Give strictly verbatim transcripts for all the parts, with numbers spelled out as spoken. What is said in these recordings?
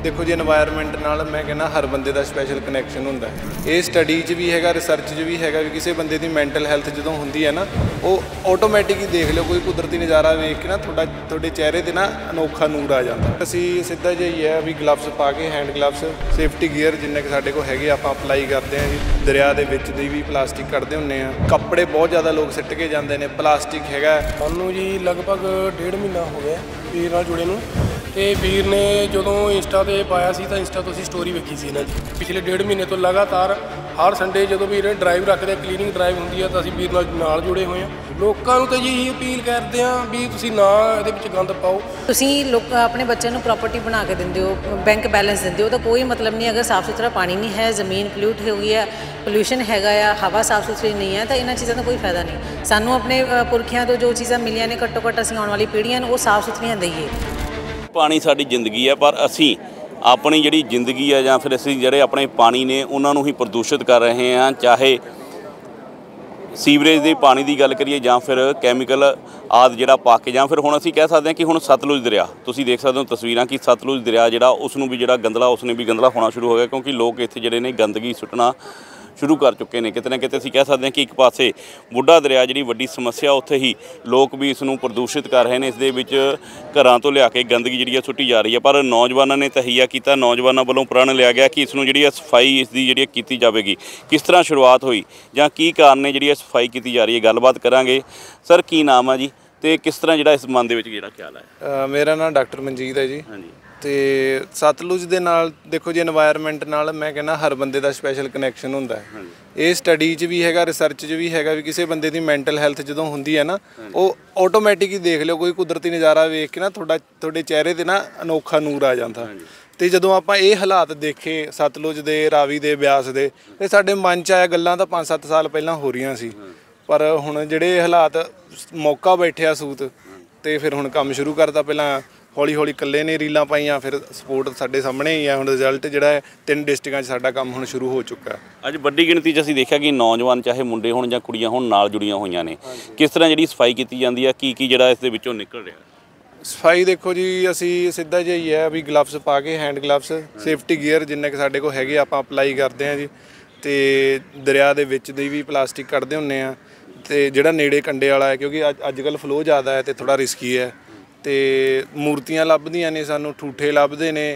देखो जी एनवायरनमेंट नाल मैं कहना हर बंदे का स्पैशल कनैक्शन होंदा है। ये स्टडी च भी हैगा, रिसर्च च भी हैगा भी किसी बंदे की मैंटल हैल्थ जो होंदी है ना वो ऑटोमैटिक ही देख लो, कोई कुदरती नज़ारा वेख के ना थोड़ा थोड़े चेहरे ते ना अनोखा नूर आ जाता। असी सीधा जिहा है भी ग्लव्स पा के, हैंड ग्लव्स, सेफ्टी गियर जिन्ने कि साडे कोल हैगे आपां अप्लाई करते हैं जी। दरिया दे विच दी भी प्लास्टिक कढ़दे हुंदे आ, कपड़े बहुत ज़्यादा लोग सिੱਟ के जाते हैं, प्लास्टिक हैगा। सानू जी लगभग डेढ़ महीना हो गया वीर नाल जुड़े नूं ਤੇ ਵੀਰ ਨੇ ਜਦੋਂ ਇੰਸਟਾ 'ਤੇ ਪਾਇਆ ਸੀ ਤਾਂ ਇੰਸਟਾ ਤੋਂ ਅਸੀਂ ਸਟੋਰੀ ਵੇਖੀ ਸੀ ਇਹਨਾਂ ਦੀ। ਪਿਛਲੇ ਡੇਢ ਮਹੀਨੇ ਤੋਂ ਲਗਾਤਾਰ ਹਰ ਸੰਡੇ ਜਦੋਂ ਵੀ ਇਹ ਡਰਾਈਵ ਰੱਖਦੇ, ਕਲੀਨਿੰਗ ਡਰਾਈਵ ਹੁੰਦੀ ਆ ਤਾਂ ਅਸੀਂ ਵੀਰ ਨਾਲ ਨਾਲ ਜੁੜੇ ਹੋਏ ਹਾਂ। ਲੋਕਾਂ ਨੂੰ ਤਾਂ ਜੀ ਇਹੀ ਅਪੀਲ ਕਰਦੇ ਹਾਂ ਵੀ ਤੁਸੀਂ ਨਾ ਇਹਦੇ ਵਿੱਚ ਗੰਦ ਪਾਓ। ਤੁਸੀਂ ਲੋਕ ਆਪਣੇ ਬੱਚਿਆਂ ਨੂੰ ਪ੍ਰੋਪਰਟੀ ਬਣਾ ਕੇ ਦਿੰਦੇ ਹੋ, ਬੈਂਕ ਬੈਲੈਂਸ ਦਿੰਦੇ ਹੋ, ਤਾਂ ਕੋਈ ਮਤਲਬ ਨਹੀਂ। ਅਗਰ ਸਾਫ਼ ਸੁਥਰਾ ਪਾਣੀ ਨਹੀਂ ਹੈ, ਜ਼ਮੀਨ ਪੋਲਿਊਟ ਹੋ ਗਈ ਹੈ, ਪੋਲਿਊਸ਼ਨ ਹੈਗਾ ਆ, ਹਵਾ ਸਾਫ਼ ਸੁਥਰੀ ਨਹੀਂ ਹੈ, ਤਾਂ ਇਹਨਾਂ ਚੀਜ਼ਾਂ ਦਾ ਕੋਈ ਫਾਇਦਾ ਨਹੀਂ। ਸਾਨੂੰ ਆਪਣੇ ਪੁਰਖਿਆਂ ਤੋਂ ਜੋ ਚੀਜ਼ਾਂ ਮਿਲੀਆਂ ਨੇ ਘੱਟੋ ਘੱਟ ਅਸੀਂ ਆਉਣ ਵਾਲੀ ਪੀੜ੍ਹੀਆਂ ਨੂੰ ਉਹ ਸਾਫ਼ ਸੁਥਰੀਆਂ ਦਈਏ। पानी साडी जिंदगी है, पर असी अपनी जिहड़ी जिंदगी है जां फिर असी जिहड़े अपने पानी ने उन्हां नूं ही प्रदूषित कर रहे हैं। चाहे सीवरेज के पानी की गल करिए जां फिर कैमिकल आदि जिहड़ा पा के, जां फिर हुण असी कह सकते हैं कि हुण सतलुज दरिया तुसीं देख सकते हो तस्वीरां कि सतलुज दरिया जिहड़ा उसनूं भी जिहड़ा गंदला उसने भी गंदला होना शुरू हो गया, क्योंकि लोग इत्थे जिहड़े ने गंदगी सुੱਟਣਾ शुरू कर चुके हैं। किते ना किते असीं कह सकते हैं कि एक पासे बुढ़ा दरिया जिहड़ी वड्डी समस्या, उत्थे ही लोग भी इसनूं प्रदूषित कर रहे हैं। इस दे विच घरां तो लिया के गंदगी जिहड़ी सुੱਟੀ जा रही है, पर नौजवानों ने तहैया किया, नौजवानों वालों प्रण लिया गया कि इसनूं जिहड़ी सफाई इसकी जिहड़ी कीती जावेगी। किस तरह शुरुआत हुई जां की कारण ने जिहड़ी सफाई की जा रही है, गलबात करांगे। सर की नाम है जी, तो किस तरह जिहड़ा इस मन दे विच जिहड़ा ख्याल है? मेरा नाम डॉक्टर मनजीत है जी। हाँ जी। ਤੇ ਸਤਲੁਜ ਦੇ ਨਾਲ ਦੇਖੋ ਜੀ এনवायरनमेंट ਨਾਲ ਮੈਂ ਕਹਿੰਦਾ ਹਰ ਬੰਦੇ ਦਾ ਸਪੈਸ਼ਲ ਕਨੈਕਸ਼ਨ ਹੁੰਦਾ ਹੈ। ਇਹ ਸਟੱਡੀ 'ਚ ਵੀ ਹੈਗਾ, ਰਿਸਰਚ 'ਚ ਵੀ ਹੈਗਾ ਵੀ ਕਿਸੇ ਬੰਦੇ ਦੀ ਮੈਂਟਲ ਹੈਲਥ ਜਦੋਂ ਹੁੰਦੀ ਹੈ ਨਾ ਉਹ ਆਟੋਮੈਟਿਕ ਹੀ ਦੇਖ ਲਿਓ, ਕੋਈ ਕੁਦਰਤੀ ਨਜ਼ਾਰਾ ਵੇਖ ਕੇ ਨਾ ਤੁਹਾਡਾ ਤੁਹਾਡੇ ਚਿਹਰੇ 'ਤੇ ਨਾ ਅਨੋਖਾ ਨੂਰ ਆ ਜਾਂਦਾ। ਤੇ ਜਦੋਂ ਆਪਾਂ ਇਹ ਹਾਲਾਤ ਦੇਖੇ ਸਤਲੁਜ ਦੇ, ਰਾਵੀ ਦੇ, ਬਿਆਸ ਦੇ, ਤੇ ਸਾਡੇ ਮਨ 'ਚ ਆਇਆ ਗੱਲਾਂ ਤਾਂ ਪੰਜ ਸੱਤ ਸਾਲ ਪਹਿਲਾਂ ਹੋ ਰਹੀਆਂ ਸੀ, ਪਰ ਹੁਣ ਜਿਹੜੇ ਹਾਲਾਤ ਮੌਕਾ ਬੈਠਿਆ ਸੂਤ ਤੇ ਫਿਰ ਹੁਣ ਕੰਮ ਸ਼ੁਰੂ ਕਰਤਾ। ਪਹਿਲਾਂ ਹੌਲੀ ਹੌਲੀ ਇਕੱਲੇ ਨੇ ਰੀਲਾਂ ਪਾਈਆਂ, ਫਿਰ ਸਪੋਰਟ ਸਾਡੇ ਸਾਹਮਣੇ ਹੀ ਆ। ਹੁਣ ਰਿਜ਼ਲਟ ਜਿਹੜਾ ਹੈ ਤਿੰਨ ਡਿਸਟ੍ਰਿਕਾਂ 'ਚ ਸਾਡਾ ਕੰਮ ਹੁਣ ਸ਼ੁਰੂ ਹੋ ਚੁੱਕਾ। ਅੱਜ ਵੱਡੀ ਗਿਣਤੀ 'ਚ ਅਸੀਂ ਦੇਖਿਆ ਕਿ ਨੌਜਵਾਨ ਚਾਹੇ ਮੁੰਡੇ ਹੋਣ ਜਾਂ ਕੁੜੀਆਂ ਹੋਣ ਨਾਲ ਜੁੜੀਆਂ ਹੋਈਆਂ ਨੇ। ਕਿਸ ਤਰ੍ਹਾਂ ਜਿਹੜੀ ਸਫਾਈ ਕੀਤੀ ਜਾਂਦੀ ਹੈ, ਕੀ ਕੀ ਜਿਹੜਾ ਇਸ ਦੇ ਵਿੱਚੋਂ ਨਿਕਲ ਰਿਹਾ? ਸਫਾਈ ਦੇਖੋ ਜੀ ਅਸੀਂ ਸਿੱਧਾ ਜਿਹਾ ਹੀ ਹੈ ਵੀ ਗਲਵਸ ਪਾ ਕੇ, ਹੈਂਡ ਗਲਵਸ, ਸੇਫਟੀ ਗੀਅਰ ਜਿੰਨੇ ਕਿ ਸਾਡੇ ਕੋਲ ਹੈਗੇ ਆਪਾਂ ਅਪਲਾਈ ਕਰਦੇ ਹਾਂ ਜੀ। ਤੇ ਦਰਿਆ ਦੇ ਵਿੱਚ ਦੀ ਵੀ ਪਲਾਸਟਿਕ ਕੱਢਦੇ ਹੁੰਦੇ ਆ, ਤੇ ਜਿਹੜਾ ਨੇੜੇ ਕੰਡੇ ਵਾਲਾ ਹੈ ਕਿਉਂਕਿ ਅੱਜ ਅੱਜ ਕੱਲ੍ਹ ਫਲੋ ਜ਼ਿਆਦਾ ਹੈ ਤੇ ਥੋੜ੍ਹਾ ਰਿਸਕੀ ਹੈ। ਤੇ ਮੂਰਤੀਆਂ ਲੱਭਦੀਆਂ ਨੇ ਸਾਨੂੰ, ਠੂਠੇ ਲੱਭਦੇ ਨੇ,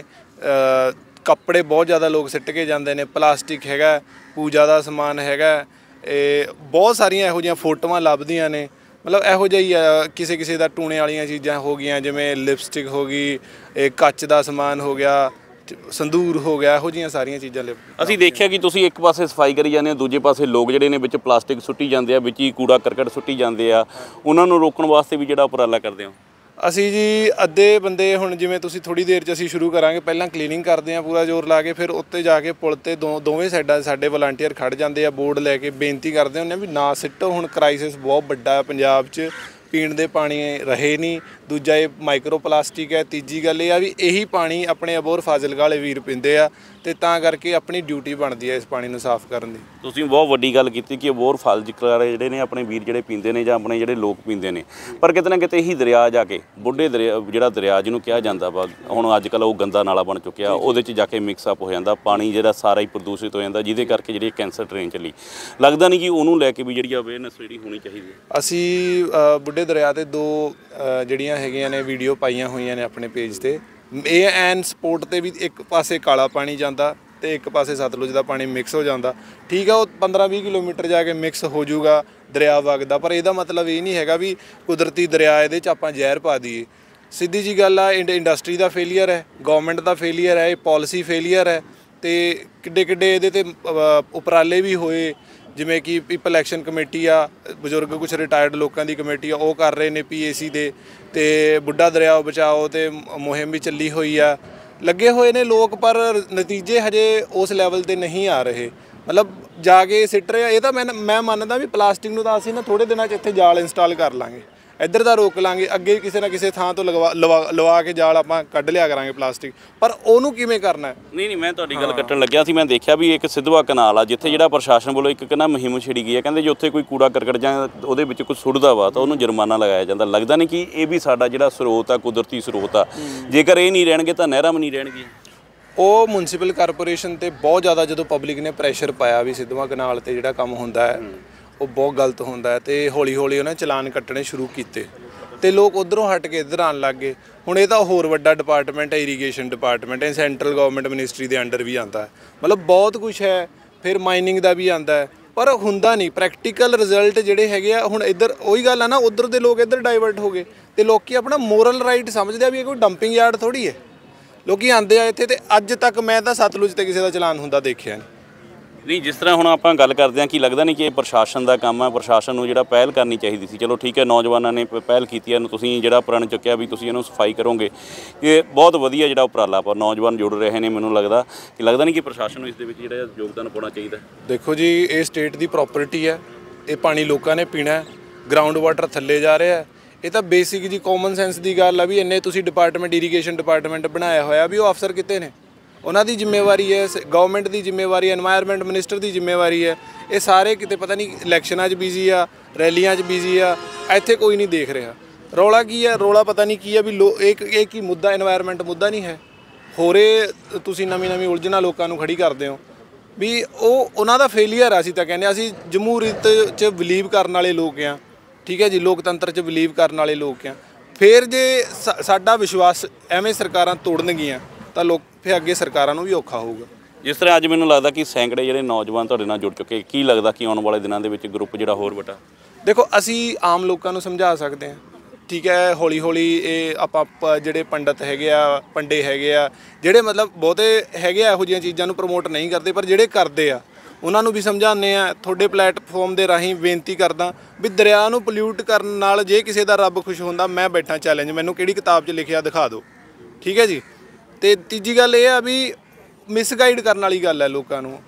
ਕੱਪੜੇ ਬਹੁਤ ਜ਼ਿਆਦਾ ਲੋਕ ਸਿੱਟ ਕੇ ਜਾਂਦੇ ਨੇ, ਪਲਾਸਟਿਕ ਹੈਗਾ, ਪੂਜਾ ਦਾ ਸਮਾਨ ਹੈਗਾ, ਇਹ ਬਹੁਤ ਸਾਰੀਆਂ ਇਹੋ ਜਿਹੀਆਂ ਫੋਟੋਆਂ ਲੱਭਦੀਆਂ ਨੇ। ਮਤਲਬ ਇਹੋ ਜਿਹਾ ਹੀ ਆ, ਕਿਸੇ ਕਿਸੇ ਦਾ ਟੂਣੇ ਵਾਲੀਆਂ ਚੀਜ਼ਾਂ ਹੋ ਗਈਆਂ, ਜਿਵੇਂ ਲਿਪਸਟਿਕ ਹੋ ਗਈ, ਇਹ ਕੱਚ ਦਾ ਸਮਾਨ ਹੋ ਗਿਆ, ਸੰਦੂਰ ਹੋ ਗਿਆ, ਇਹੋ ਜਿਹੀਆਂ ਸਾਰੀਆਂ ਚੀਜ਼ਾਂ ਲਿਪ। ਅਸੀਂ ਦੇਖਿਆ ਕਿ ਤੁਸੀਂ ਇੱਕ ਪਾਸੇ ਸਫਾਈ ਕਰੀ ਜਾਂਦੇ ਹੋ, ਦੂਜੇ ਪਾਸੇ ਲੋਕ ਜਿਹੜੇ ਨੇ ਵਿੱਚ ਪਲਾਸਟਿਕ ਸੁੱਟੀ ਜਾਂਦੇ ਆ, ਵਿੱਚ ਹੀ ਕੂੜਾ ਕਰਕਟ ਸੁੱਟੀ ਜਾਂਦੇ ਆ, ਉਹਨਾਂ ਨੂੰ ਰੋਕਣ ਵਾਸਤੇ ਵੀ ਜਿਹੜਾ ਉਪਰਾਲਾ ਕਰਦੇ ਹੋ? ਅਸੀਂ ਜੀ ਅੱਧੇ ਬੰਦੇ ਹੁਣ ਜਿਵੇਂ ਤੁਸੀਂ ਥੋੜ੍ਹੀ ਦੇਰ 'ਚ ਅਸੀਂ ਸ਼ੁਰੂ ਕਰਾਂਗੇ, ਪਹਿਲਾਂ ਕਲੀਨਿੰਗ ਕਰਦੇ ਹਾਂ ਪੂਰਾ ਜ਼ੋਰ ਲਾ ਕੇ, ਫਿਰ ਉੱਤੇ ਜਾ ਕੇ ਪੁਲ 'ਤੇ ਦੋ ਦੋਵੇਂ ਸਾਈਡਾਂ ਸਾਡੇ ਵਲੰਟੀਅਰ ਖੜ੍ਹ ਜਾਂਦੇ ਆ, ਬੋਰਡ ਲੈ ਕੇ ਬੇਨਤੀ ਕਰਦੇ ਹੁੰਦੇ ਆ ਵੀ ਨਾ ਸਿੱਟੋ। ਹੁਣ ਕ੍ਰਾਈਸਿਸ ਬਹੁਤ ਵੱਡਾ ਪੰਜਾਬ 'ਚ, ਪੀਣ ਦੇ ਪਾਣੀ ਰਹੇ ਨਹੀਂ, ਦੂਜਾ ਇਹ ਮਾਈਕਰੋ ਪਲਾਸਟਿਕ ਹੈ, ਤੀਜੀ ਗੱਲ ਇਹ ਆ ਵੀ ਇਹੀ ਪਾਣੀ ਆਪਣੇ ਅਬੋਹਰ ਫਾਜ਼ਿਲਕਾ ਵਾਲੇ ਵੀਰ ਪੀਂਦੇ ਆ, ਤੇ ਤਾਂ ਕਰਕੇ ਆਪਣੀ ਡਿਊਟੀ ਬਣਦੀ ਹੈ ਇਸ ਪਾਣੀ ਨੂੰ ਸਾਫ਼ ਕਰਨ ਦੀ। ਤੁਸੀਂ ਬਹੁਤ ਵੱਡੀ ਗੱਲ ਕੀਤੀ ਕਿ ਅਬੋਹਰ ਫਾਜ਼ਿਲਕਾ ਵਾਲੇ ਜਿਹੜੇ ਨੇ ਆਪਣੇ ਵੀਰ ਜਿਹੜੇ ਪੀਂਦੇ ਨੇ ਜਾਂ ਆਪਣੇ ਜਿਹੜੇ ਲੋਕ ਪੀਂਦੇ ਨੇ, ਪਰ ਕਿਤੇ ਨਾ ਕਿਤੇ ਇਹੀ ਦਰਿਆ ਜਾ ਕੇ ਬੁੱਢੇ ਦਰਿਆ ਜਿਹੜਾ ਦਰਿਆ ਜਿਹਨੂੰ ਕਿਹਾ ਜਾਂਦਾ ਵਾ, ਹੁਣ ਅੱਜ ਕੱਲ੍ਹ ਉਹ ਗੰਦਾ ਨਾਲਾ ਬਣ ਚੁੱਕਿਆ, ਉਹਦੇ 'ਚ ਜਾ ਕੇ ਮਿਕਸਅਪ ਹੋ ਜਾਂਦਾ ਪਾਣੀ, ਜਿਹੜਾ ਸਾਰਾ ਹੀ ਪ੍ਰਦੂਸ਼ਿਤ ਹੋ ਜਾਂਦਾ, ਜਿਹਦੇ ਕਰਕੇ ਜਿਹੜੀ ਕੈਂਸਰ ਟ੍ਰੇਨ ਚੱਲੀ। ਲੱਗਦਾ ਨਹੀਂ ਕਿ ਉਹਨੂੰ ਲੈ ਕੇ ਵੀ ਜਿਹੜੀ ਅਵੇਅਰਨੈਸ ਜਿਹੜੀ ਹੋਣੀ ਚਾਹੀਦੀ ਹੈ? ਅਸੀਂ ਬੁੱਢੇ ਦਰਿਆ 'ਤੇ ਦੋ ਜਿਹੜੀਆਂ ਹੈਗੀਆਂ ਨੇ ਵੀਡੀਓ ਪਾਈਆਂ ਹੋਈਆਂ ਨੇ ਆਪਣੇ ਪੇਜ 'ਤੇ। ਇਹ ਐਨ ਸਪੋਰਟ 'ਤੇ ਵੀ ਇੱਕ ਪਾਸੇ ਕਾਲਾ ਪਾਣੀ ਜਾਂਦਾ ਤੇ ਇੱਕ ਪਾਸੇ ਸਤਲੁਜ ਦਾ ਪਾਣੀ ਮਿਕਸ ਹੋ ਜਾਂਦਾ। ਠੀਕ ਆ, ਉਹ ਪੰਦਰਾਂ ਵੀਹ ਕਿਲੋਮੀਟਰ ਜਾ ਕੇ ਮਿਕਸ ਹੋ ਜਾਊਗਾ, ਦਰਿਆ ਵਗਦਾ, ਪਰ ਇਹਦਾ ਮਤਲਬ ਇਹ ਨਹੀਂ ਹੈਗਾ ਵੀ ਕੁਦਰਤੀ ਦਰਿਆ ਇਹਦੇ 'ਚ ਆਪਾਂ ਜ਼ਹਿਰ ਪਾ ਦਈਏ। ਸਿੱਧੀ ਜੀ ਗੱਲ ਆ, ਇੰਡਸਟਰੀ ਦਾ ਫੇਲੀਅਰ ਹੈ, ਗੌਰਮੈਂਟ ਦਾ ਫੇਲੀਅਰ ਹੈ, ਇਹ ਪਾਲਿਸੀ ਫੇਲੀਅਰ ਹੈ। ਤੇ ਕਿੱਡੇ ਕਿੱਡੇ ਇਹਦੇ 'ਤੇ ਉਪਰਾਲੇ ਵੀ ਹੋਏ, ਜਿਵੇਂ ਕਿ ਪੀਪਲ ਐਕਸ਼ਨ ਕਮੇਟੀ ਆ, ਬਜ਼ੁਰਗ ਕੁਛ ਰਿਟਾਇਰਡ ਲੋਕਾਂ ਦੀ ਕਮੇਟੀ ਆ, ਉਹ ਕਰ ਰਹੇ ਨੇ ਪੀ ਏ ਸੀ ਦੇ, ਤੇ ਬੁੱਢਾ ਦਰਿਆ ਬਚਾਓ ਤੇ ਮੁਹਿੰਮ ਵੀ ਚੱਲੀ ਹੋਈ ਆ, ਲੱਗੇ ਹੋਏ ਨੇ ਲੋਕ, ਪਰ ਨਤੀਜੇ ਹਜੇ ਉਸ ਲੈਵਲ 'ਤੇ ਨਹੀਂ ਆ ਰਹੇ। ਮਤਲਬ ਜਾ ਕੇ ਸਿੱਟ ਰਹੇ ਆ। ਇਹ ਤਾਂ ਮੈਂ ਮੈਂ ਮੰਨਦਾ ਵੀ ਪਲਾਸਟਿਕ ਨੂੰ ਤਾਂ ਅਸੀਂ ਨਾ ਥੋੜ੍ਹੇ ਦਿਨਾਂ 'ਚ ਇੱਥੇ ਜਾਲ ਇੰਸਟਾਲ ਕਰ ਲਾਂਗੇ, ਇੱਧਰ ਦਾ ਰੋਕ ਲਾਂਗੇ, ਅੱਗੇ ਕਿਸੇ ਨਾ ਕਿਸੇ ਥਾਂ ਤੋਂ ਲਗਵਾ ਲਵਾ ਲਵਾ ਕੇ ਜਾਲ ਆਪਾਂ ਕੱਢ ਲਿਆ ਕਰਾਂਗੇ ਪਲਾਸਟਿਕ, ਪਰ ਉਹਨੂੰ ਕਿਵੇਂ ਕਰਨਾ? ਨਹੀਂ ਨਹੀਂ ਮੈਂ ਤੁਹਾਡੀ ਗੱਲ ਕੱਟਣ ਲੱਗਿਆ ਸੀ। ਮੈਂ ਦੇਖਿਆ ਵੀ ਇੱਕ ਸਿੱਧਵਾ ਕਨਾਲ ਆ, ਜਿੱਥੇ ਜਿਹੜਾ ਪ੍ਰਸ਼ਾਸਨ ਵੱਲੋਂ ਇੱਕ ਕਹਿੰਦਾ ਮੁਹਿੰਮ ਛਿੜੀ ਗਈ ਹੈ, ਕਹਿੰਦੇ ਜੇ ਉੱਥੇ ਕੋਈ ਕੂੜਾ ਕਰਕਟ ਜਾਂ ਉਹਦੇ ਵਿੱਚ ਕੁਝ ਸੁੱਟਦਾ ਵਾ ਤਾਂ ਉਹਨੂੰ ਜੁਰਮਾਨਾ ਲਗਾਇਆ ਜਾਂਦਾ। ਲੱਗਦਾ ਨਹੀਂ ਕਿ ਇਹ ਵੀ ਸਾਡਾ ਜਿਹੜਾ ਸਰੋਤ ਆ, ਕੁਦਰਤੀ ਸਰੋਤ ਆ, ਜੇਕਰ ਇਹ ਨਹੀਂ ਰਹਿਣਗੇ ਤਾਂ ਨਹਿਰਾਂ ਵੀ ਨਹੀਂ ਰਹਿਣਗੀਆਂ। ਉਹ ਮੁਨਸਿਪਲ ਕਾਰਪੋਰੇਸ਼ਨ ਤੇ ਬਹੁਤ ਜ਼ਿਆਦਾ ਜਦੋਂ ਪਬਲਿਕ ਨੇ ਪ੍ਰੈਸ਼ਰ ਪਾਇਆ ਵੀ ਸਿੱਧਵਾਂ ਕਨਾਲ ਤੇ ਜਿਹੜਾ ਕੰਮ ਹੁੰਦਾ ਹੈ ਉਹ ਬਹੁਤ ਗਲਤ ਹੁੰਦਾ ਹੈ ਤੇ ਹੌਲੀ ਹੌਲੀ ਉਹਨਾਂ ਚਲਾਨ ਕੱਟਣੇ ਸ਼ੁਰੂ ਕੀਤੇ ਤੇ ਲੋਕ ਉਧਰੋਂ ਹਟ ਕੇ ਇੱਧਰ ਆਉਣ ਲੱਗ ਗਏ। ਹੁਣ ਇਹ ਤਾਂ ਹੋਰ ਵੱਡਾ ਡਿਪਾਰਟਮੈਂਟ ਹੈ, ਇਰੀਗੇਸ਼ਨ ਡਿਪਾਰਟਮੈਂਟ ਹੈ, ਸੈਂਟਰਲ ਗਵਰਨਮੈਂਟ ਮਿਨਿਸਟਰੀ ਦੇ ਅੰਡਰ ਵੀ ਆਉਂਦਾ ਹੈ, ਮਤਲਬ ਬਹੁਤ ਕੁਝ ਹੈ। ਫਿਰ ਮਾਈਨਿੰਗ ਦਾ ਵੀ ਆਉਂਦਾ ਹੈ ਪਰ ਹੁੰਦਾ ਨਹੀਂ ਪ੍ਰੈਕਟੀਕਲ ਰਿਜ਼ਲਟ ਜਿਹੜੇ ਹੈਗੇ ਆ। ਹੁਣ ਇੱਧਰ ਉਹੀ ਗੱਲ ਆ ਨਾ, ਉੱਧਰ ਦੇ ਲੋਕ ਇੱਧਰ ਡਾਈਵਰਟ ਹੋ ਗਏ ਤੇ ਲੋਕੀ ਆਪਣਾ ਮੋਰਲ ਰਾਈਟ ਸਮਝਦੇ ਆ ਵੀ ਇਹ ਕੋਈ ਡੰਪਿੰਗ ਯਾਰਡ ਥੋੜੀ ਹੈ। ਲੋਕੀ ਆਉਂਦੇ ਆ ਇੱਥੇ ਤੇ ਅੱਜ ਤੱਕ ਮੈਂ ਤਾਂ ਸਤਲੁਜ ਤੇ ਕਿਸੇ ਦਾ ਚਲਾਨ ਹੁੰਦਾ ਦੇਖਿਆ ਨਹੀਂ। ਨਹੀਂ, ਜਿਸ ਤਰ੍ਹਾਂ ਹੁਣ ਆਪਾਂ ਗੱਲ ਕਰਦੇ ਹਾਂ ਕਿ ਲੱਗਦਾ ਨਹੀਂ ਕਿ ਇਹ ਪ੍ਰਸ਼ਾਸਨ ਦਾ ਕੰਮ ਹੈ, ਪ੍ਰਸ਼ਾਸਨ ਨੂੰ ਜਿਹੜਾ ਪਹਿਲ ਕਰਨੀ ਚਾਹੀਦੀ ਸੀ। ਚਲੋ ਠੀਕ ਹੈ, ਨੌਜਵਾਨਾਂ ਨੇ ਪਹਿਲ ਕੀਤੀ ਹੈ, ਤੁਸੀਂ ਜਿਹੜਾ ਪ੍ਰਣ ਚੁੱਕਿਆ ਵੀ ਤੁਸੀਂ ਇਹਨੂੰ ਸਫਾਈ ਕਰੋਗੇ, ਇਹ ਬਹੁਤ ਵਧੀਆ ਜਿਹੜਾ ਉਪਰਾਲਾ ਪਰ ਨੌਜਵਾਨ ਜੁੜ ਰਹੇ ਨੇ। ਮੈਨੂੰ ਲੱਗਦਾ ਕਿ ਲੱਗਦਾ ਨਹੀਂ ਕਿ ਪ੍ਰਸ਼ਾਸਨ ਨੂੰ ਇਸ ਦੇ ਵਿੱਚ ਜਿਹੜਾ ਯੋਗਦਾਨ ਪਾਉਣਾ ਚਾਹੀਦਾ। ਦੇਖੋ ਜੀ, ਇਹ ਸਟੇਟ ਦੀ ਪ੍ਰੋਪਰਟੀ ਹੈ, ਇਹ ਪਾਣੀ ਲੋਕਾਂ ਨੇ ਪੀਣਾ, ਗਰਾਊਂਡ ਵਾਟਰ ਥੱਲੇ ਜਾ ਰਿਹਾ। ਇਹ ਤਾਂ ਬੇਸਿਕ ਜੀ ਕਾਮਨ ਸੈਂਸ ਦੀ ਗੱਲ ਆ ਵੀ ਇੰਨੇ ਤੁਸੀਂ ਡਿਪਾਰਟਮੈਂਟ ਇਰੀਗੇਸ਼ਨ ਡਿਪਾਰਟਮੈਂਟ ਬਣਾਇਆ ਹੋਇਆ ਵੀ ਉਹ ਅਫਸਰ ਕਿਤੇ ਨੇ, ਉਹਨਾਂ ਦੀ ਜ਼ਿੰਮੇਵਾਰੀ ਹੈ, ਗਵਰਨਮੈਂਟ ਦੀ ਜ਼ਿੰਮੇਵਾਰੀ ਹੈ, ਐਨਵਾਇਰਨਮੈਂਟ ਮਿਨਿਸਟਰ ਦੀ ਜ਼ਿੰਮੇਵਾਰੀ ਹੈ। ਇਹ ਸਾਰੇ ਕਿਤੇ ਪਤਾ ਨਹੀਂ ਇਲੈਕਸ਼ਨਾਂ 'ਚ ਬਿਜ਼ੀ ਆ, ਰੈਲੀਆਂ 'ਚ ਬਿਜ਼ੀ ਆ, ਇੱਥੇ ਕੋਈ ਨਹੀਂ ਦੇਖ ਰਿਹਾ। ਰੌਲਾ ਕੀ ਹੈ? ਰੌਲਾ ਪਤਾ ਨਹੀਂ ਕੀ ਹੈ ਵੀ ਲੋ ਇੱਕ ਇਹ ਕੀ ਮੁੱਦਾ ਐਨਵਾਇਰਨਮੈਂਟ ਮੁੱਦਾ ਨਹੀਂ ਹੈ। ਹੋਰੇ ਤੁਸੀਂ ਨਵੀਂ ਨਵੀਂ ਉਲਝਣਾ ਲੋਕਾਂ ਨੂੰ ਖੜੀ ਕਰਦੇ ਹੋ ਵੀ ਉਹ ਉਹਨਾਂ ਦਾ ਫੇਲੀਅਰ ਆ। ਅਸੀਂ ਤਾਂ ਕਹਿੰਦੇ ਅਸੀਂ ਜਮਹੂਰੀਅਤ 'ਚ ਬਿਲੀਵ ਕਰਨ ਵਾਲੇ ਲੋਕ ਹਾਂ, ਠੀਕ ਹੈ ਜੀ, ਲੋਕਤੰਤਰ 'ਚ ਬਿਲੀਵ ਕਰਨ ਵਾਲੇ ਲੋਕ ਹਾਂ। ਫਿਰ ਜੇ ਸਾਡਾ ਵਿਸ਼ਵਾਸ ਐਵੇਂ ਸਰਕਾਰਾਂ ਤੋੜਨਗੀਆਂ ਤਾਂ ਲੋਕ ਫਿਰ ਅੱਗੇ ਸਰਕਾਰਾਂ ਨੂੰ ਵੀ ਔਖਾ ਹੋਊਗਾ। ਜਿਸ ਤਰ੍ਹਾਂ ਅੱਜ ਮੈਨੂੰ ਲੱਗਦਾ ਕਿ ਸੈਂਕੜੇ ਜਿਹੜੇ ਨੌਜਵਾਨ ਤੁਹਾਡੇ ਨਾਲ ਜੁੜ ਚੁੱਕੇ, ਕੀ ਲੱਗਦਾ ਕਿ ਆਉਣ ਵਾਲੇ ਦਿਨਾਂ ਦੇ ਵਿੱਚ ਗਰੁੱਪ ਜਿਹੜਾ ਹੋਰ ਵੱਡਾ? ਦੇਖੋ, ਅਸੀਂ ਆਮ ਲੋਕਾਂ ਨੂੰ ਸਮਝਾ ਸਕਦੇ ਹਾਂ, ਠੀਕ ਹੈ, ਹੌਲੀ ਹੌਲੀ ਇਹ ਆਪਾਂ ਜਿਹੜੇ ਪੰਡਤ ਹੈਗੇ ਆ, ਪੰਡੇ ਹੈਗੇ ਆ, ਜਿਹੜੇ ਮਤਲਬ ਬਹੁਤੇ ਹੈਗੇ ਆ ਇਹੋ ਜਿਹੀਆਂ ਚੀਜ਼ਾਂ ਨੂੰ ਪ੍ਰਮੋਟ ਨਹੀਂ ਕਰਦੇ, ਪਰ ਜਿਹੜੇ ਕਰਦੇ ਆ ਉਹਨਾਂ ਨੂੰ ਵੀ ਸਮਝਾਉਂਦੇ ਆ। ਤੁਹਾਡੇ ਪਲੇਟਫਾਰਮ ਦੇ ਰਾਹੀਂ ਬੇਨਤੀ ਕਰਦਾ ਵੀ ਦਰਿਆ ਨੂੰ ਪੋਲਿਊਟ ਕਰਨ ਨਾਲ ਜੇ ਕਿਸੇ ਦਾ ਰੱਬ ਖੁਸ਼ ਹੁੰਦਾ, ਮੈਂ ਬੈਠਾ ਚੈਲੰਜ, ਮੈਨੂੰ ਕਿਹੜੀ ਕਿਤਾਬ 'ਚ ਲਿਖਿਆ ਦਿਖਾ ਦਿਓ, ਠੀਕ ਹੈ ਜੀ। ਤੇ ਤੀਜੀ ਗੱਲ ਇਹ ਆ ਵੀ ਮਿਸਗਾਈਡ ਕਰਨ ਵਾਲੀ ਗੱਲ ਹੈ ਲੋਕਾਂ ਨੂੰ,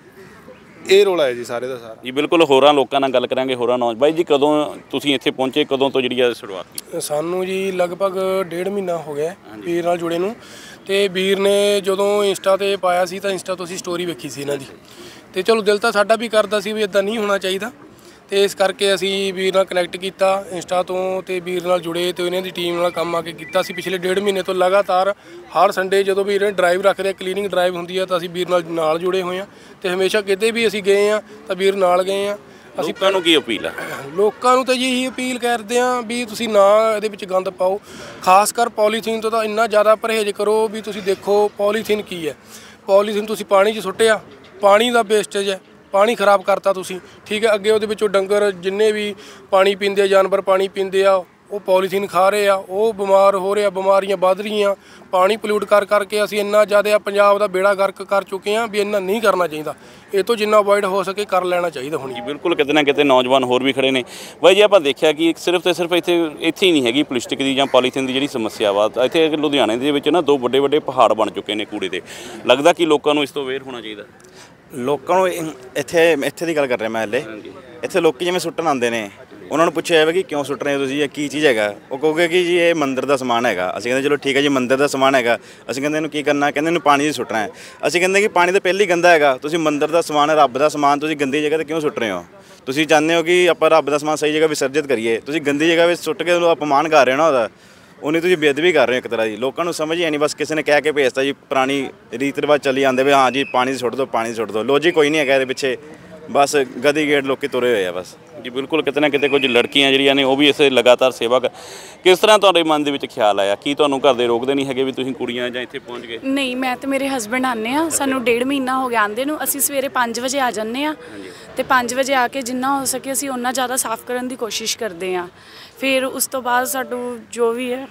ਇਹ ਰੌਲਾ ਹੈ ਜੀ ਸਾਰੇ ਦਾ ਸਾਰਾ ਜੀ। ਬਿਲਕੁਲ, ਹੋਰਾਂ ਲੋਕਾਂ ਨਾਲ ਗੱਲ ਕਰਾਂਗੇ, ਹੋਰਾਂ ਨੌਜਵਾਨ। ਬਾਈ ਜੀ, ਕਦੋਂ ਤੁਸੀਂ ਇੱਥੇ ਪਹੁੰਚੇ, ਕਦੋਂ ਤੋਂ ਜਿਹੜੀ ਆ ਸ਼ੁਰੂਆਤ ਕੀਤੀ? ਸਾਨੂੰ ਜੀ ਲਗਭਗ ਡੇਢ ਮਹੀਨਾ ਹੋ ਗਿਆ ਵੀਰ ਨਾਲ ਜੁੜੇ ਨੂੰ। ਤੇ ਵੀਰ ਨੇ ਜਦੋਂ ਇੰਸਟਾ 'ਤੇ ਪਾਇਆ ਸੀ ਤਾਂ ਇੰਸਟਾ ਤੋਂ ਅਸੀਂ ਸਟੋਰੀ ਵੇਖੀ ਸੀ ਇਹਨਾਂ ਦੀ, ਤੇ ਚਲੋ ਦਿਲ ਤਾਂ ਸਾਡਾ ਵੀ ਕਰਦਾ ਸੀ ਵੀ ਇੱਦਾਂ ਨਹੀਂ ਹੋਣਾ ਚਾਹੀਦਾ, ਤੇ ਇਸ ਕਰਕੇ ਅਸੀਂ ਵੀਰ ਨਾਲ ਕਨੈਕਟ ਕੀਤਾ ਇੰਸਟਾ ਤੋਂ ਤੇ ਵੀਰ ਨਾਲ ਜੁੜੇ ਤੇ ਇਹਨਾਂ ਦੀ ਟੀਮ ਨਾਲ ਕੰਮ ਆ ਕੇ ਕੀਤਾ ਸੀ। ਪਿਛਲੇ ਡੇਢ ਮਹੀਨੇ ਤੋਂ ਲਗਾਤਾਰ ਹਰ ਸੰਡੇ ਜਦੋਂ ਵੀ ਇਹਨਾਂ ਡਰਾਈਵ ਰੱਖਦੇ ਆ, ਕਲੀਨਿੰਗ ਡਰਾਈਵ ਹੁੰਦੀ ਆ, ਤਾਂ ਅਸੀਂ ਵੀਰ ਨਾਲ ਨਾਲ ਜੁੜੇ ਹੋਏ ਹਾਂ ਤੇ ਹਮੇਸ਼ਾ ਕਿਤੇ ਵੀ ਅਸੀਂ ਗਏ ਹਾਂ ਤਾਂ ਵੀਰ ਨਾਲ ਗਏ ਹਾਂ। ਅਸੀਂ ਲੋਕਾਂ ਨੂੰ ਕੀ ਅਪੀਲ ਹੈ? ਲੋਕਾਂ ਨੂੰ ਤਾਂ ਜੀ ਇਹੀ ਅਪੀਲ ਕਰਦੇ ਹਾਂ ਵੀ ਤੁਸੀਂ ਨਾ ਇਹਦੇ ਵਿੱਚ ਗੰਦ ਪਾਓ, ਖਾਸ ਕਰ ਪੋਲੀਥੀਨ ਤੋਂ ਤਾਂ ਇੰਨਾ ਜ਼ਿਆਦਾ ਪਰਹੇਜ਼ ਕਰੋ ਵੀ ਤੁਸੀਂ ਦੇਖੋ ਪੋਲੀਥੀਨ ਕੀ ਹੈ। ਪੋਲੀਥੀਨ ਤੁਸੀਂ ਪਾਣੀ 'ਚ ਸੁੱਟਿਆ, ਪਾਣੀ ਦਾ ਵੇਸਟੇਜ ਹੈ, ਪਾਣੀ ਖਰਾਬ ਕਰਤਾ ਤੁਸੀਂ, ਠੀਕ ਹੈ। ਅੱਗੇ ਉਹਦੇ ਵਿੱਚੋਂ ਡੰਗਰ ਜਿੰਨੇ ਵੀ ਪਾਣੀ ਪੀਂਦੇ, ਜਾਨਵਰ ਪਾਣੀ ਪੀਂਦੇ ਆ, ਉਹ ਪੋਲੀਥੀਨ ਖਾ ਰਹੇ ਆ, ਉਹ ਬਿਮਾਰ ਹੋ ਰਹੇ ਆ, ਬਿਮਾਰੀਆਂ ਵੱਧ ਰਹੀਆਂ। ਪਾਣੀ ਪੋਲਿਊਟ ਕਰ ਕਰਕੇ ਅਸੀਂ ਇੰਨਾ ਜ਼ਿਆਦਾ ਪੰਜਾਬ ਦਾ ਬੇੜਾ ਗਰਕ ਕਰ ਚੁੱਕੇ ਹਾਂ ਵੀ ਇੰਨਾ ਨਹੀਂ ਕਰਨਾ ਚਾਹੀਦਾ। ਇਹ ਤੋਂ ਜਿੰਨਾ ਅਵੋਇਡ ਹੋ ਸਕੇ ਕਰ ਲੈਣਾ ਚਾਹੀਦਾ ਹੁਣ ਜੀ। ਬਿਲਕੁਲ, ਕਿਤੇ ਨਾ ਕਿਤੇ ਨੌਜਵਾਨ ਹੋਰ ਵੀ ਖੜੇ ਨੇ। ਬਾਈ ਜੀ, ਆਪਾਂ ਦੇਖਿਆ ਕਿ ਸਿਰਫ ਤੇ ਸਿਰਫ ਇੱਥੇ ਇੱਥੇ ਹੀ ਨਹੀਂ ਹੈਗੀ ਪਲਾਸਟਿਕ ਦੀ ਜਾਂ ਪੋਲੀਥੀਨ ਦੀ ਜਿਹੜੀ ਸਮੱਸਿਆ ਵਾ, ਇੱਥੇ ਲੁਧਿਆਣੇ ਦੇ ਵਿੱਚ ਨਾ ਦੋ ਵੱਡੇ ਵੱਡੇ ਪਹਾੜ ਬਣ ਚੁੱਕੇ ਨੇ ਕੂੜੇ ਦੇ। ਲੱਗਦਾ ਕਿ ਲੋਕਾਂ ਨੂੰ ਇਸ ਤੋਂ ਅਵੇਅਰ ਹੋਣਾ ਚਾਹੀਦਾ। ਲੋਕਾਂ ਨੂੰ ਇੱਥੇ ਇੱਥੇ ਦੀ ਗੱਲ ਕਰ ਰਿਹਾ ਮੈਂ ਹਲੇ, ਇੱਥੇ ਲੋਕੀ ਜਿਵੇਂ ਸੁੱਟਣ ਆਉਂਦੇ ਨੇ, ਉਹਨਾਂ ਨੂੰ ਪੁੱਛਿਆ ਜਾਵੇ ਕਿ ਕਿਉਂ ਸੁੱਟ ਰਹੇ ਹੋ ਤੁਸੀਂ, ਇਹ ਕੀ ਚੀਜ਼ ਹੈਗਾ? ਉਹ ਕਹੋਗੇ ਕਿ ਜੀ ਇਹ ਮੰਦਿਰ ਦਾ ਸਮਾਨ ਹੈਗਾ। ਅਸੀਂ ਕਹਿੰਦੇ ਚਲੋ ਠੀਕ ਹੈ ਜੀ, ਮੰਦਿਰ ਦਾ ਸਮਾਨ ਹੈਗਾ। ਅਸੀਂ ਕਹਿੰਦੇ ਇਹਨੂੰ ਕੀ ਕਰਨਾ? ਕਹਿੰਦੇ ਇਹਨੂੰ ਪਾਣੀ 'ਚ ਸੁੱਟਣਾ ਹੈ। ਅਸੀਂ ਕਹਿੰਦੇ ਕਿ ਪਾਣੀ ਤਾਂ ਪਹਿਲਾਂ ਹੀ ਗੰਦਾ ਹੈਗਾ, ਤੁਸੀਂ ਮੰਦਿਰ ਦਾ ਸਮਾਨ, ਰੱਬ ਦਾ ਸਮਾਨ ਤੁਸੀਂ ਗੰਦੀ ਜਗ੍ਹਾ 'ਤੇ ਕਿਉਂ ਸੁੱਟ ਰਹੇ ਹੋ? ਤੁਸੀਂ ਚਾਹੁੰਦੇ ਹੋ ਕਿ ਆਪਾਂ ਰੱਬ ਦਾ ਸਮਾਨ ਸਹੀ ਜਗ੍ਹਾ ਵਿਸਰਜਿਤ ਕਰੀਏ, ਤੁਸੀਂ ਗੰਦੀ ਜਗ੍ਹਾ ਵਿੱਚ ਸੁੱਟ ਕੇ ਉਹਨੂੰ ਅਪਮਾਨ ਕਰ ਰਹੇ ਹੋ ਨਾ ਉਹਦਾ, ਉਹਨੇ ਤੁਸੀਂ ਬੇਅਦਬੀ ਕਰ ਰਹੇ ਹੋ ਇੱਕ ਤਰ੍ਹਾਂ ਦੀ। ਲੋਕਾਂ ਨੂੰ ਸਮਝ ਹੀ ਨਹੀਂ, ਬਸ ਕਿਸੇ ਨੇ ਕਹਿ ਕੇ ਭੇਜਤਾ ਜੀ, ਪੁਰਾਣੀ ਰੀਤ ਰਿਵਾਜ ਚੱਲੀ ਜਾਂਦੇ ਵੀ ਹਾਂ ਜੀ ਪਾਣੀ 'ਚ ਸੁੱਟ ਦਿਓ, ਪਾਣੀ 'ਚ ਸੁੱਟ ਦਿਓ। ਲੋਜੀ ਕੋਈ ਨਹੀਂ ਹੈਗਾ ਇਹਦੇ ਪਿੱਛੇ, ਬਸ ਗਦੀ ਗੇਟ ਲੋਕੀ ਤੁਰੇ ਹੋਏ ਆ ਬਸ ਜੀ। ਬਿਲਕੁਲ, ਕਿਤੇ ਨਾ ਕਿਤੇ ਕੁਝ ਲੜਕੀਆਂ ਜਿਹੜੀਆਂ ਨੇ ਉਹ ਵੀ ਇਸੇ ਲਗਾਤਾਰ ਸੇਵਾ ਕਰ। ਕਿਸ ਤਰ੍ਹਾਂ ਤੁਹਾਡੇ ਮਨ ਦੇ ਵਿੱਚ ਖਿਆਲ ਆਇਆ? ਕੀ ਤੁਹਾਨੂੰ ਘਰ ਦੇ ਰੋਕਦੇ ਨਹੀਂ ਹੈਗੇ ਵੀ ਤੁਸੀਂ ਕੁੜੀਆਂ ਜਾਂ ਇੱਥੇ ਪਹੁੰਚ ਗਏ? ਨਹੀਂ, ਮੈਂ ਤੇ ਮੇਰੇ ਹਸਬੈਂਡ ਆਉਂਦੇ ਆ, ਸਾਨੂੰ ਡੇਢ ਮਹੀਨਾ ਹੋ ਗਿਆ ਆਉਂਦੇ ਨੂੰ। ਅਸੀਂ ਸਵੇਰੇ ਪੰਜ ਵਜੇ ਆ ਜਾਂਦੇ ਆ ਤੇ ਪੰਜ ਵਜੇ ਆ ਕੇ ਜਿੰਨਾ ਹੋ ਸਕੇ ਅਸੀਂ ਉਹਨਾਂ ਜ਼ਿਆਦਾ ਸਾਫ਼ ਕਰਨ ਦੀ ਕੋਸ਼ਿਸ਼ ਕਰਦੇ ਆ। ਫਿਰ ਉਸ ਤੋਂ ਬਾਅਦ ਸਾਨੂੰ ਜੋ ਵੀ ਹੈ।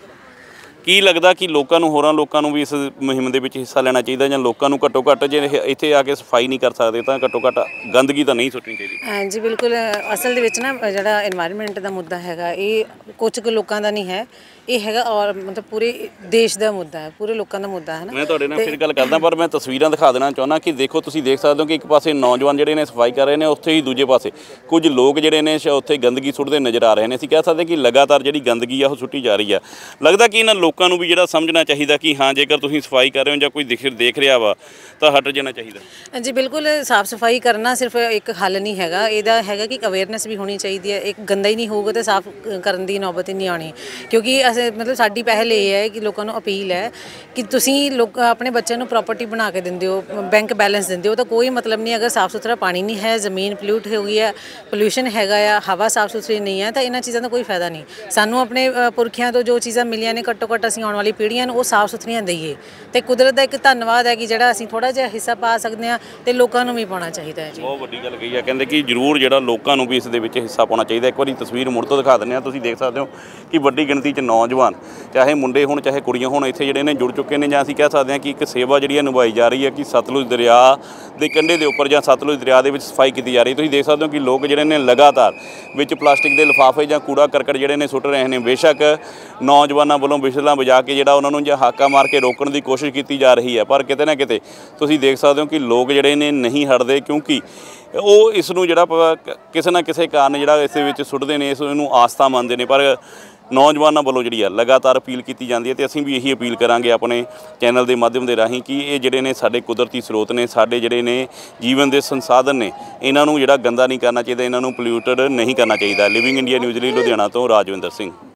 ਕੀ ਲੱਗਦਾ ਕਿ ਲੋਕਾਂ ਨੂੰ, ਹੋਰਾਂ ਲੋਕਾਂ ਨੂੰ ਵੀ ਇਸ ਮੁਹਿੰਮ ਦੇ ਵਿੱਚ ਹਿੱਸਾ ਲੈਣਾ ਚਾਹੀਦਾ, ਜਾਂ ਲੋਕਾਂ ਨੂੰ ਘੱਟੋ ਘੱਟ ਜੇ ਇੱਥੇ ਆ ਕੇ ਸਫਾਈ ਨਹੀਂ ਕਰ ਸਕਦੇ ਤਾਂ ਘੱਟੋ ਘੱਟ ਗੰਦਗੀ ਤਾਂ ਨਹੀਂ ਸੁੱਟਣੀ ਚਾਹੀਦੀ? ਹਾਂਜੀ ਬਿਲਕੁਲ, ਅਸਲ ਦੇ ਵਿੱਚ ਨਾ ਜਿਹੜਾ এনवायरमेंट ਦਾ ਮੁੱਦਾ ਹੈਗਾ ਇਹ ਕੁਝ ਕੁ ਲੋਕਾਂ ਦਾ ਨਹੀਂ ਹੈ, ਇਹ ਹੈਗਾ ਔਰ ਮਤਲਬ ਪੂਰੇ ਦੇਸ਼ ਦਾ ਮੁੱਦਾ ਹੈ, ਪੂਰੇ ਲੋਕਾਂ ਦਾ ਮੁੱਦਾ ਹੈ ਨਾ। ਮੈਂ ਤੁਹਾਡੇ ਨਾਲ ਫਿਰ ਗੱਲ ਕਰਦਾ, ਪਰ ਮੈਂ ਤਸਵੀਰਾਂ ਦਿਖਾ ਦੇਣਾ ਚਾਹੁੰਦਾ ਕਿ ਦੇਖੋ, ਤੁਸੀਂ ਦੇਖ ਸਕਦੇ ਹੋ ਕਿ ਇੱਕ ਪਾਸੇ ਨੌਜਵਾਨ ਜਿਹੜੇ ਨੇ ਸਫਾਈ ਕਰ ਰਹੇ ਨੇ, ਉੱਥੇ ਹੀ ਦੂਜੇ ਪਾਸੇ ਕੁਝ ਲੋਕ ਜਿਹੜੇ ਨੇ ਉੱਥੇ ਗੰਦਗੀ ਸੁੱਟਦੇ ਨਜ਼ਰ ਆ ਰਹੇ ਨੇ। ਅਸੀਂ ਕਹਿ ਸਕਦੇ ਕਿ ਲਗਾਤਾਰ ਜਿਹੜੀ ਗੰਦਗੀ ਆ ਉਹ ਸੁੱਟੀ ਜਾ ਰਹੀ ਆ। ਲੱਗਦਾ ਕਿ ਇਹਨਾਂ ਲੋਕਾਂ ਲੋਕਾਂ ਨੂੰ ਵੀ ਜਿਹੜਾ ਸਮਝਣਾ ਚਾਹੀਦਾ ਕਿ ਹਾਂ ਜੇਕਰ ਤੁਸੀਂ ਸਫਾਈ ਕਰ ਰਹੇ ਹੋ ਜਾਂ ਕੋਈ ਦਿਖ ਦੇਖ ਰਿਹਾ ਵਾ ਤਾਂ ਹਟ ਜਾਣਾ ਚਾਹੀਦਾ। ਜੀ ਬਿਲਕੁਲ, ਸਾਫ਼ ਸਫਾਈ ਕਰਨਾ ਸਿਰਫ ਇੱਕ ਹੱਲ ਨਹੀਂ ਹੈਗਾ, ਇਹਦਾ ਹੈਗਾ ਕਿ ਅਵੇਅਰਨੈਸ ਵੀ ਹੋਣੀ ਚਾਹੀਦੀ ਹੈ। ਇੱਕ ਗੰਦਾ ਹੀ ਨਹੀਂ ਹੋਊਗਾ ਤਾਂ ਸਾਫ਼ ਕਰਨ ਦੀ ਨੌਬਤ ਹੀ ਨਹੀਂ ਆਉਣੀ, ਕਿਉਂਕਿ ਅਸੀਂ ਮਤਲਬ ਸਾਡੀ ਪਹਿਲ ਇਹ ਹੈ ਕਿ ਲੋਕਾਂ ਨੂੰ ਅਪੀਲ ਹੈ ਕਿ ਤੁਸੀਂ ਲੋਕ ਆਪਣੇ ਬੱਚਿਆਂ ਨੂੰ ਪ੍ਰੋਪਰਟੀ ਬਣਾ ਕੇ ਦਿੰਦੇ ਹੋ, ਬੈਂਕ ਬੈਲੈਂਸ ਦਿੰਦੇ ਹੋ ਤਾਂ ਕੋਈ ਮਤਲਬ ਨਹੀਂ। ਅਗਰ ਸਾਫ਼ ਸੁਥਰਾ ਪਾਣੀ ਨਹੀਂ ਹੈ, ਜ਼ਮੀਨ ਪੋਲਿਊਟ ਹੋ ਗਈ ਹੈ, ਪੋਲਿਊਸ਼ਨ ਹੈਗਾ ਆ, ਹਵਾ ਸਾਫ਼ ਸੁਥਰੀ ਨਹੀਂ ਹੈ, ਤਾਂ ਇਹਨਾਂ ਚੀਜ਼ਾਂ ਦਾ ਕੋਈ ਫਾਇਦਾ ਨਹੀਂ। ਸਾਨੂੰ ਆਪਣੇ ਪੁਰਖਿਆਂ ਤੋਂ ਜੋ ਚੀਜ਼ਾਂ ਮਿਲੀਆਂ ਨੇ ਘੱਟੋ ਘੱਟ ਅਸੀਂ ਆਉਣ ਵਾਲੀ ਪੀੜ੍ਹੀਆਂ ਨੂੰ ਉਹ ਸਾਫ਼ ਸੁਥਰੀਆਂ ਦਈਏ। ਅਤੇ ਕੁਦਰਤ ਦਾ ਇੱਕ ਧੰਨਵਾਦ ਹੈ ਕਿ ਜਿਹੜਾ ਅਸੀਂ ਥੋੜ੍ਹਾ ਜਿਹਾ ਹਿੱਸਾ ਪਾ ਸਕਦੇ ਹਾਂ ਅਤੇ ਲੋਕਾਂ ਨੂੰ ਵੀ ਪਾਉਣਾ ਚਾਹੀਦਾ ਹੈ ਜੀ। ਬਹੁਤ ਵੱਡੀ ਗੱਲ ਕਹੀ ਹੈ, ਕਹਿੰਦੇ ਕਿ ਜ਼ਰੂਰ ਜਿਹੜਾ ਲੋਕਾਂ ਨੂੰ ਵੀ ਇਸ ਦੇ ਵਿੱਚ ਹਿੱਸਾ ਪਾਉਣਾ ਚਾਹੀਦਾ। ਇੱਕ ਵਾਰੀ ਤਸਵੀਰ ਮੁੜ ਤੋਂ ਦਿਖਾ ਦਿੰਦੇ ਹਾਂ, ਤੁਸੀਂ ਦੇਖ ਸਕਦੇ ਹੋ ਕਿ ਵੱਡੀ ਗਿਣਤੀ 'ਚ ਨੌਜਵਾਨ ਚਾਹੇ ਮੁੰਡੇ ਹੋਣ ਚਾਹੇ ਕੁੜੀਆਂ ਹੋਣ ਇੱਥੇ ਜਿਹੜੇ ਨੇ ਜੁੜ ਚੁੱਕੇ ਨੇ, ਜਾਂ ਅਸੀਂ ਕਹਿ ਸਕਦੇ ਹਾਂ ਕਿ ਇੱਕ ਸੇਵਾ ਜਿਹੜੀ ਹੈ ਨਿਭਾਈ ਜਾ ਰਹੀ ਹੈ ਕਿ ਸਤਲੁਜ ਦਰਿਆ ਦੇ ਕੰਢੇ ਦੇ ਉੱਪਰ ਜਾਂ ਸਤਲੁਜ ਦਰਿਆ ਦੇ ਵਿੱਚ ਸਫਾਈ ਕੀਤੀ ਜਾ ਰਹੀ। ਤੁਸੀਂ ਦੇਖ ਸਕਦੇ ਹੋ ਕਿ ਲੋਕ ਜਿਹੜੇ ਨੇ ਲਗਾਤਾਰ ਵਿੱਚ ਪਲਾਸਟਿਕ ਦੇ ਲਿਫਾਫੇ ਜਾਂ ਕੂੜਾ ਕਰਕਟ ਜਿਹੜੇ ਨੇ ਸੁੱਟ ਰਹੇ ਨੇ। ਬੇਸ਼ੱਕ ਨੌਜਵਾਨਾਂ ਵੱਲੋਂ ਵਿਸ਼ਲਾਂ ਵਜਾ ਕੇ ਜਿਹੜਾ ਉਹਨਾਂ ਨੂੰ ਜਾਂ ਹਾਕਾ ਮਾਰ ਕੇ ਰੋਕਣ ਦੀ ਕੋਸ਼ਿਸ਼ ਕੀਤੀ ਜਾ ਰਹੀ ਹੈ, ਪਰ ਕਿਤੇ ਨਾ ਕਿਤੇ ਤੁਸੀਂ ਦੇਖ ਸਕਦੇ ਹੋ ਕਿ ਲੋਕ ਜਿਹੜੇ ਨੇ ਨਹੀਂ ਹਟਦੇ, ਕਿਉਂਕਿ ਉਹ ਇਸ ਨੂੰ ਜਿਹੜਾ ਕਿਸੇ ਨਾ ਕਿਸੇ ਕਾਰਨ ਜਿਹੜਾ ਇਸ ਦੇ ਵਿੱਚ ਸੁੱਟਦੇ ਨੇ, ਇਸ ਨੂੰ ਆਸਥਾ ਮੰਨਦੇ ਨੇ। ਪਰ ਨੌਜਵਾਨਾਂ ਵੱਲੋਂ ਜਿਹੜੀ ਆ ਲਗਾਤਾਰ ਅਪੀਲ ਕੀਤੀ ਜਾਂਦੀ ਹੈ ਅਤੇ ਅਸੀਂ ਵੀ ਇਹੀ ਅਪੀਲ ਕਰਾਂਗੇ ਆਪਣੇ ਚੈਨਲ ਦੇ ਮਾਧਿਅਮ ਦੇ ਰਾਹੀਂ ਕਿ ਇਹ ਜਿਹੜੇ ਨੇ ਸਾਡੇ ਕੁਦਰਤੀ ਸਰੋਤ ਨੇ, ਸਾਡੇ ਜਿਹੜੇ ਨੇ ਜੀਵਨ ਦੇ ਸੰਸਾਧਨ ਨੇ, ਇਹਨਾਂ ਨੂੰ ਜਿਹੜਾ ਗੰਦਾ ਨਹੀਂ ਕਰਨਾ ਚਾਹੀਦਾ, ਇਹਨਾਂ ਨੂੰ ਪੋਲਿਊਟਡ ਨਹੀਂ ਕਰਨਾ ਚਾਹੀਦਾ। ਲਿਵਿੰਗ ਇੰਡੀਆ ਨਿਊਜ਼ ਲਈ ਲੁਧਿਆਣਾ ਤੋਂ ਰਾਜਵਿੰਦਰ ਸਿੰਘ।